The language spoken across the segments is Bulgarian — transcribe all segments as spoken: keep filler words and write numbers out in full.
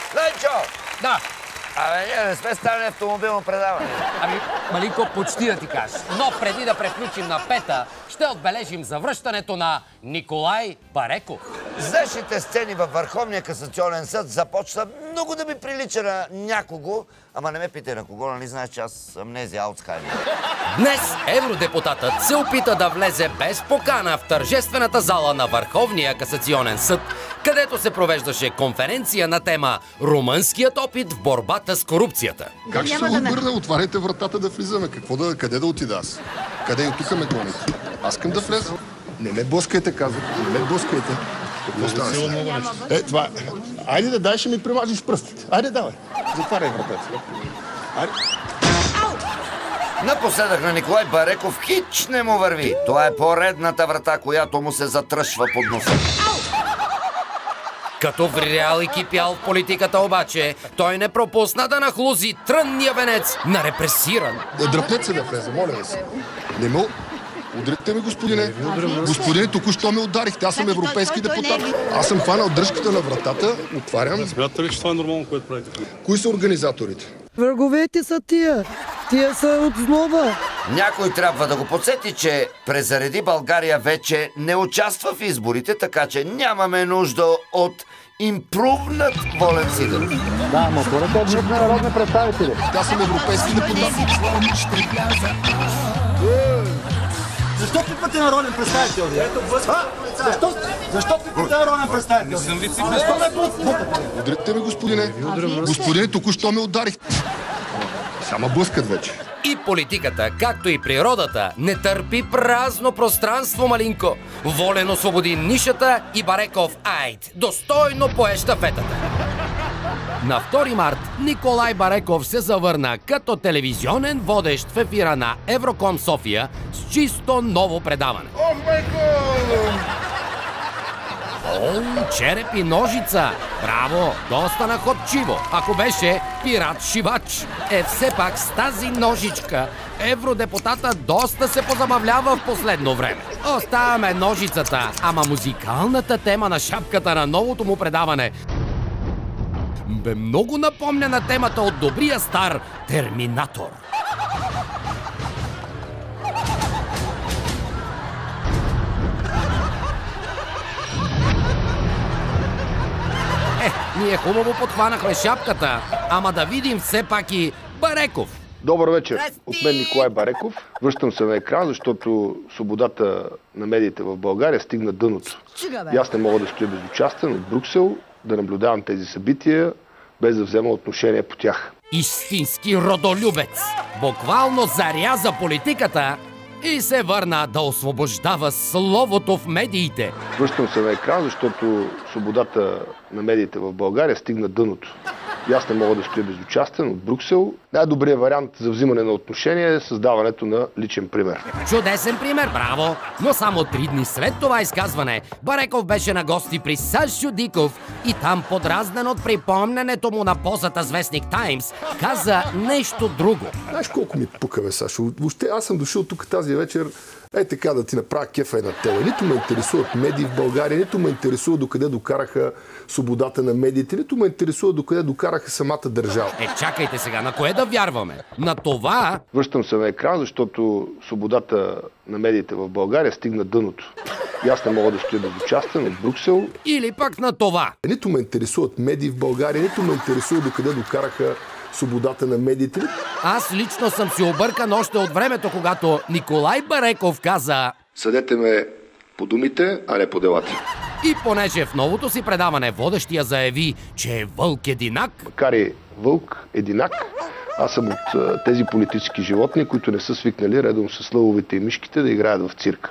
Ленчо! Да. Абе, ние не сме стали автомобилно предаване. Ами, Малинко, почти да ти кажа. Но преди да преключим на пета, ще отбележим завръщането на Николай Бареков. Здешните сцени във Върховния касационен съд започна много да ми прилича на някого, ама не ме питай на кого, нали знаеш, че аз амнезия Алцхаймер. Днес евродепутатът се опита да влезе без покана в тържествената зала на Върховния касационен съд, където се провеждаше конференция на тема «Румънският опит в борбата с корупцията». Как ще се обърна? Отваряйте вратата да влизаме. Какво да, къде да отида аз? Къде и тук ме гоните? Аз искам да влеза. Не ме блъскайте, казвам. Не ме блъскайте. Е, това... Айде да дай, ще ми примажиш пръстите. Айде, давай. Затваряй вратата. Айде. Напоследък на Николай Бареков хич не му върви. Това е поредната врата, която му се затръшва под носа. Като врял и кипял в политиката обаче, той не пропусна да нахлузи трънния венец на репресиран. Дръпнете се да влезе, моля ви се. Не ме... Удрите ми, господине. Господине, току-що ме ударихте. Аз съм европейски депутат. Аз съм хванал дръжката на вратата. Отварям. Смятате ли, че това е нормално, което правите? Кои са организаторите? Враговете са тия. Тия са от злоба. Някой трябва да го подсети, че Презареди България вече не участва в изборите, така че нямаме нужда от импрувнат Волен Сидеров. Да, но хората от група народни представители. Аз съм европейски депутат. Защо пипате народен представител? Защо? Защо пипате народен представител? Не съм вицепремиер. Защо ме блъскате? Удрите ми, господине. Господине, току-що ме ударихте. Само блъскат вече. И политиката, както и природата, не търпи празно пространство, Малинко. Волен освободи нишата и Бареков, айд, достойно пое щафетата. На втори март Николай Бареков се завърна като телевизионен водещ в ефира на Евроком София с чисто ново предаване. О, майко! О, череп и ножица! Браво! Доста находчиво! Ако беше пират-шивач. Е, все пак с тази ножичка евродепутата доста се позабавлява в последно време. Оставяме ножицата, ама музикалната тема на шапката на новото му предаване бе много напомня на темата от добрия стар Терминатор. Е, ние хубаво подхванахме шапката, ама да видим все пак и Бареков. Добър вечер. От мен Николай Бареков. Връщам се на екран, защото свободата на медиите в България стигна дъното. И аз не мога да стоя безучастен от Брюксел, да наблюдавам тези събития, без да взема отношение по тях. Истински родолюбец. Буквално заряза политиката и се върна да освобождава словото в медиите. Връщам се на екран, защото свободата на медиите в България стигна дъното. И аз не мога да стоя безучастен от Брюксел. Най-добрият вариант за взимане на отношение е създаването на личен пример. Чудесен пример, браво! Но само три дни след това изказване Бареков беше на гости при Сашо Диков и там, подразнен от припомнянето му на позата с вестник Таймс, каза нещо друго. Знаеш колко ми пука, бе, Сашо? Въобще аз съм дошъл тук тази вечер е така да ти направя кефа и на тебе. Нито ме интересуват медии в България, нито ме интересува докъде докараха свободата на медиите, нито ме интересува докъде докараха самата държава. Е, чакайте сега, на кое да вярваме? На това? Връщам се на екран, защото свободата на медиите в България стигна дъното. И аз не мога да стоя безучастен от Брюксел. Или пък на това? Нито ме интересуват медии в България, нито ме интересува докъде докараха свободата на медиите. Аз лично съм си объркан още от времето, когато Николай Бареков каза: съдете ме по думите, а не по делата. И понеже в новото си предаване водещия заяви, че е вълк-единак. Макар и вълк-единак, аз съм от а, тези политически животни, които не са свикнали редом с лъвовете и мишките да играят в цирк.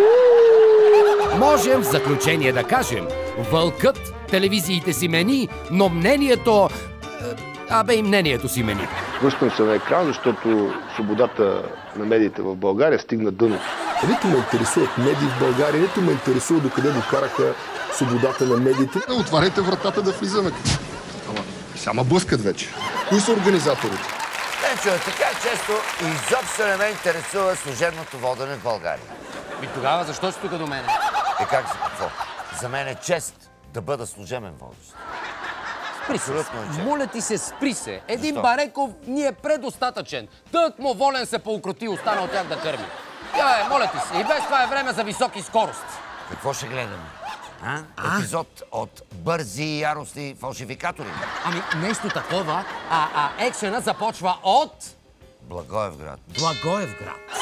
Можем в заключение да кажем: вълкът телевизиите си мени, но мнението... Абе и мнението си мени. Връщам се на екран, защото свободата на медиите в България стигна дъното. Нито ме интересуват медии в България, нито ме интересува докъде докараха свободата на медиите. Отваряйте вратата да влизаме. Ама, само блъскат вече. Кои са организаторите? Ленчо, така често изобщо не ме интересува служебното водене в България. И тогава защо си тук до мене? Е как за какво? За мен е чест да бъда служебен водещ. Спри се. Абсолютно не чакам. Моля ти се, спри се. Един Защо? Бареков ни е предостатъчен. Тък му Волен се поукроти, остана от тях да кърми. Я, моля ти се, и без това е време за високи скорости. Какво ще гледаме? А? Епизод от бързи и яростни фалшификатори. Ами, нещо такова, а, а екшена започва от Благоевград. Благоевград.